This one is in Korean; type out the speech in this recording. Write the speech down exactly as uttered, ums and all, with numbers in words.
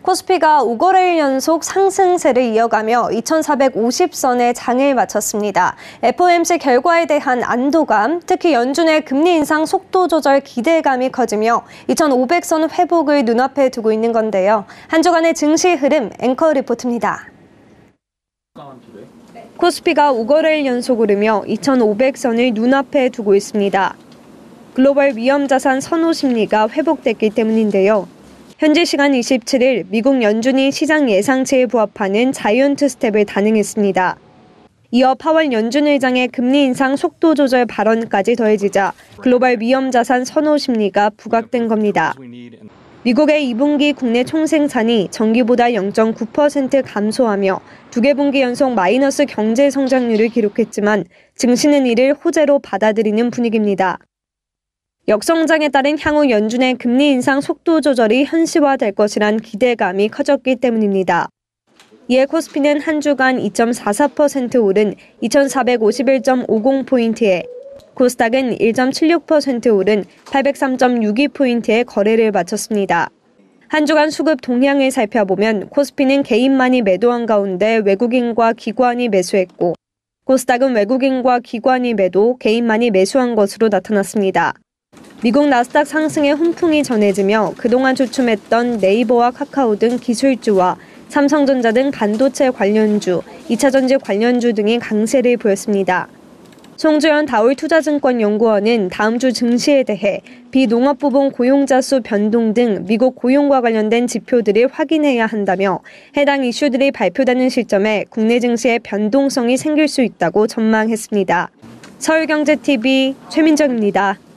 코스피가 오 거래일 연속 상승세를 이어가며 이천사백오십 선의 장을 마쳤습니다. 에프오엠씨 결과에 대한 안도감, 특히 연준의 금리 인상 속도 조절 기대감이 커지며 이천오백 선 회복을 눈앞에 두고 있는 건데요. 한 주간의 증시 흐름 앵커 리포트입니다. 코스피가 오 거래일 연속 오르며 이천오백 선을 눈앞에 두고 있습니다. 글로벌 위험자산 선호 심리가 회복됐기 때문인데요. 현지 시간 이십칠일 미국 연준이 시장 예상치에 부합하는 자이언트 스텝을 단행했습니다. 이어 파월 연준 의장의 금리 인상 속도 조절 발언까지 더해지자 글로벌 위험자산 선호 심리가 부각된 겁니다. 미국의 이 분기 국내 총생산이 전기보다 영 점 구 퍼센트 감소하며 두 개 분기 연속 마이너스 경제 성장률을 기록했지만 증시는 이를 호재로 받아들이는 분위기입니다. 역성장에 따른 향후 연준의 금리 인상 속도 조절이 현실화될 것이란 기대감이 커졌기 때문입니다. 이에 코스피는 한 주간 이 점 사사 퍼센트 오른 이천사백오십일 점 오십 포인트에 코스닥은 일 점 칠육 퍼센트 오른 팔백삼 점 육이 포인트의 거래를 마쳤습니다. 한 주간 수급 동향을 살펴보면 코스피는 개인만이 매도한 가운데 외국인과 기관이 매수했고 코스닥은 외국인과 기관이 매도, 개인만이 매수한 것으로 나타났습니다. 미국 나스닥 상승의 훈풍이 전해지며 그동안 주춤했던 네이버와 카카오 등 기술주와 삼성전자 등 반도체 관련주, 이차전지 관련주 등이 강세를 보였습니다. 송주현 다올투자증권 연구원은 다음 주 증시에 대해 비농업 부분 고용자 수 변동 등 미국 고용과 관련된 지표들을 확인해야 한다며 해당 이슈들이 발표되는 시점에 국내 증시에 변동성이 생길 수 있다고 전망했습니다. 서울경제티비 최민정입니다.